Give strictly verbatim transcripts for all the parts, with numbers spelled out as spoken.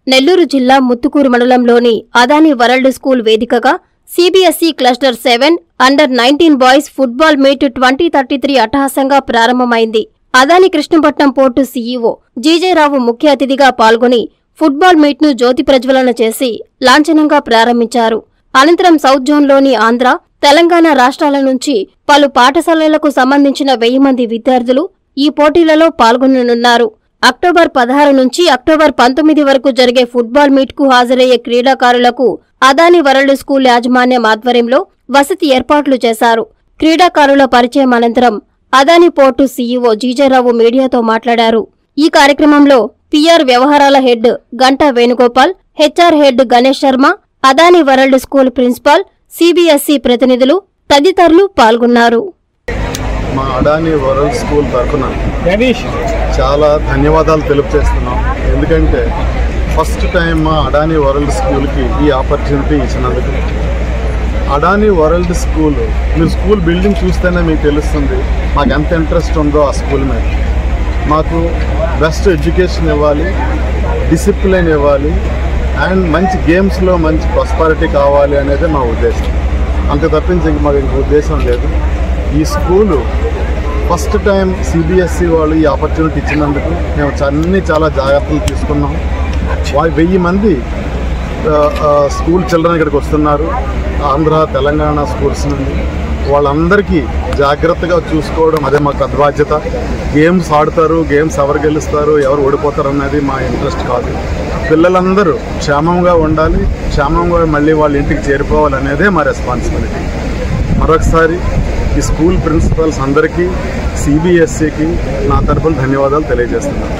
నెల్లూరు జిల్లా ముత్తుకూరు మండలంలోని Adani world school వేదికగా CBSE cluster seven under nineteen boys football meet twenty thirty three అట్టహాసంగా ప్రారంభమైంది. అదాని కృష్ణపట్నం పోర్టు సీఈఓ జీజేరావు ముఖ్య అతిథిగా పాల్గొని ఫుట్బాల్ మీట్ను జ్యోతి ప్రజ్వలన చేసి లాంఛనంగా ప్రారంభించారు. అనంతరం సౌత్ జోన్లోని ఆంధ్ర, తెలంగాణ రాష్ట్రాల నుంచి పలు పాఠశాలలకు సంబంధించిన వెయ్యి మంది విద్యార్థులు ఈ పోటీలలో పాల్గొననున్నారు. అక్టోబర్ పదహారు నుంచి అక్టోబర్ పంతొమ్మిది వరకు జరిగే ఫుట్బాల్ మీట్కు హాజరయ్యే క్రీడాకారులకు అదాని వరల్డ్ స్కూల్ యాజమాన్యం ఆధ్వర్యంలో వసతి ఏర్పాట్లు చేశారు. క్రీడాకారుల పరిచయం అనంతరం అదాని పోర్టు సీఈఓ జీజేరావు మీడియాతో మాట్లాడారు. ఈ కార్యక్రమంలో పీఆర్ వ్యవహారాల head Ganta Venugopal, HR head Ganesh Sharma, Adani world school principal, CBSE ప్రతినిధులు తదితరులు పాల్గొన్నారు. మా అదాని వరల్డ్ స్కూల్ తరఫున చాలా ధన్యవాదాలు తెలుపుచేస్తున్నాం. ఎందుకంటే ఫస్ట్ టైం మా అదాని వరల్డ్ స్కూల్కి ఈ ఆపర్చునిటీ ఇచ్చినందుకు. అదాని వరల్డ్ స్కూల్, మీరు స్కూల్ బిల్డింగ్ చూస్తేనే మీకు తెలుస్తుంది మాకు ఎంత ఇంట్రెస్ట్ ఉందో ఆ స్కూల్ మీద. మాకు బెస్ట్ ఎడ్యుకేషన్ ఇవ్వాలి, డిసిప్లిన్ ఇవ్వాలి అండ్ మంచి గేమ్స్లో మంచి ప్రాస్పారిటీ కావాలి అనేది మా ఉద్దేశం. అంతే తప్పించి ఇంక మాకు ఇంక ఉద్దేశం లేదు. ఈ స్కూలు ఫస్ట్ టైం సిబిఎస్ఈ వాళ్ళు ఈ ఆపర్చునిటీ ఇచ్చినందుకు మేము అన్నీ చాలా జాగ్రత్తలు తీసుకున్నాం. వెయ్యి మంది స్కూల్ చిల్డ్రన్ ఇక్కడికి వస్తున్నారు, ఆంధ్ర తెలంగాణ స్కూల్స్ నుండి. వాళ్ళందరికీ జాగ్రత్తగా చూసుకోవడం అదే మాకు పెద్ద బాధ్యత. గేమ్స్ ఆడతారు, గేమ్స్ ఎవరు గెలుస్తారు ఎవరు ఓడిపోతారు అన్నది మా ఇంట్రెస్ట్ కాదు. పిల్లలందరూ క్షేమంగా ఉండాలి, క్షేమంగా మళ్ళీ వాళ్ళ ఇంటికి చేరిపోవాలనేదే మా రెస్పాన్సిబిలిటీ. మరొకసారి ఈ స్కూల్ ప్రిన్సిపల్స్ అందరికీ, సిబిఎస్ఈకి నా తరఫున ధన్యవాదాలు తెలియజేస్తున్నాను.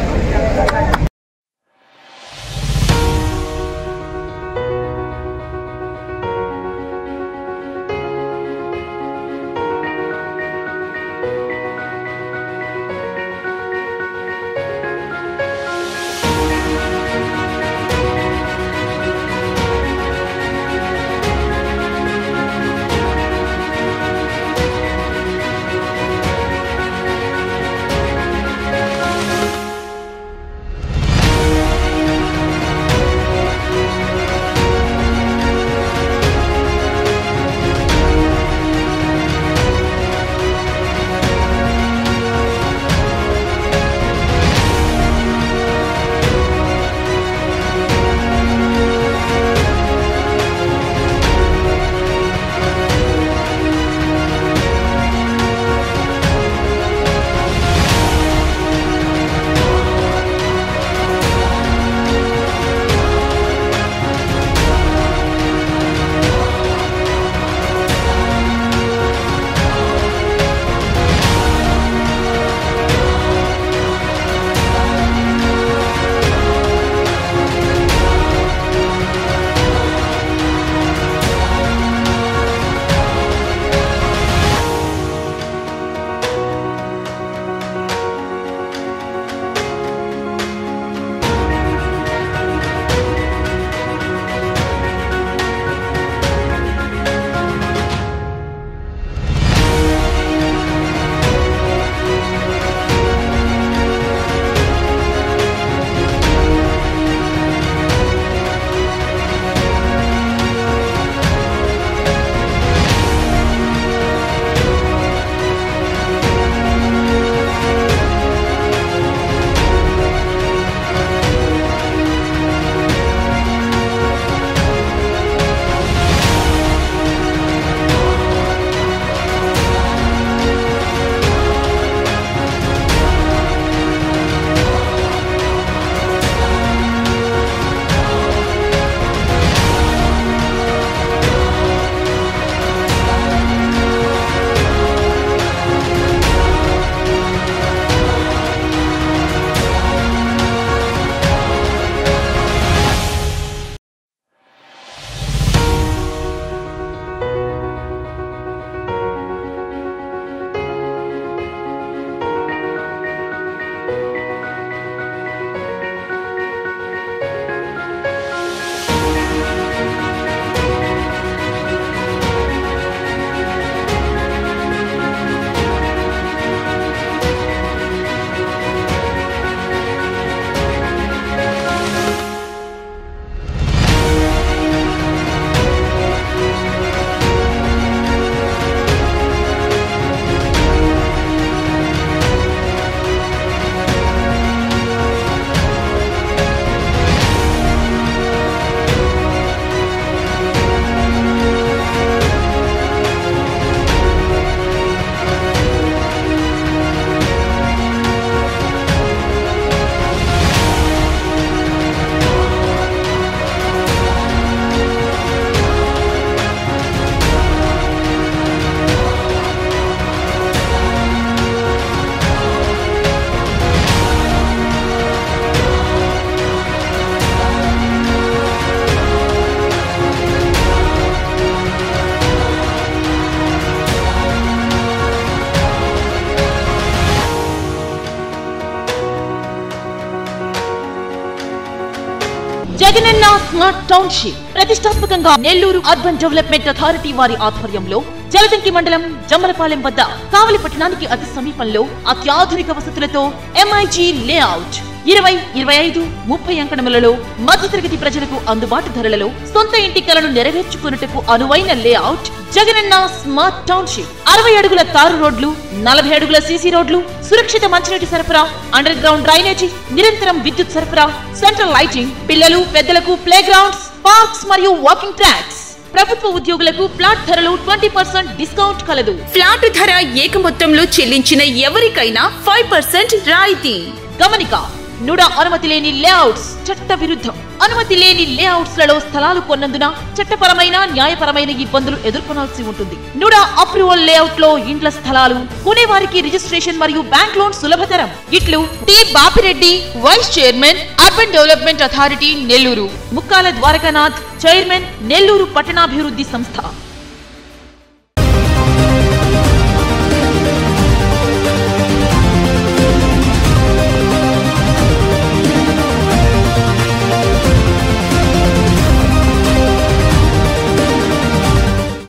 జగనన్న స్మార్ట్ టౌన్షిప్ ప్రతిష్టాత్మకంగా నెల్లూరు అర్బన్ డెవలప్మెంట్ అథారిటీ వారి ఆధ్వర్యంలో జలదంకి మండలం జమ్మలపాలెం వద్ద కావలి పట్టణానికి అతి సమీపంలో అత్యాధునిక వసతులతో ఎంఐజీ లేఅవుట్ ఇరవై ఇరవై ఐదు ముప్పై అంకణములలో మధ్యతరగతి ప్రజలకు అందుబాటు ధరలలో సొంత ఇంటి కలను నెరవేర్చుకున్నట్టుకు అనువైన లేఅవుట్ జగనన్న స్మార్ట్ టౌన్షిప్. అరవై అడుగుల తారు రోడ్లు, నలభై అడుగుల సీసీ రోడ్లు, సురక్షిత మంచినీటి సరఫరా, అండర్ గ్రౌండ్ డ్రైనేజీ, నిరంతరం విద్యుత్ సరఫరా, సెంట్రల్ లైటింగ్, పిల్లలు పెద్దలకు ప్లే గ్రౌండ్స్, పార్క్స్ మరియు వాకింగ్ ట్రాక్స్. ప్రభుత్వ ఉద్యోగులకు ఫ్లాట్ ధరలు ట్వంటీ పర్సెంట్ డిస్కౌంట్ కలదు. ఫ్లాట్ ధర ఏక మొత్తంలో చెల్లించిన ఎవరికైనా ఫైవ్ పర్సెంట్ రాయితీ. గమనిక, నుడా అనుమతి లేని లేఅవుట్స్ చట్ట విరుద్ధం. అనుమతి లేని లేఅవుట్స్ లలో స్థలాలు కొన్నందున చట్టపరమైన న్యాయపరమైన ఇబ్బందులు ఎదుర్కొనాల్సి ఉంటుంది. నుడా అప్రూవల్ లేఅవుట్ లో ఇండ్ల స్థలాలు కొనేవారికి రిజిస్ట్రేషన్ మరియు బ్యాంక్ లోన్ సులభతరం. ఇట్లు T Bapireddy, vice chairman, urban development authority Nellore. Mukkala Dwarakanath, chairman, Nellore పట్టణాభివృద్ధి సంస్థ.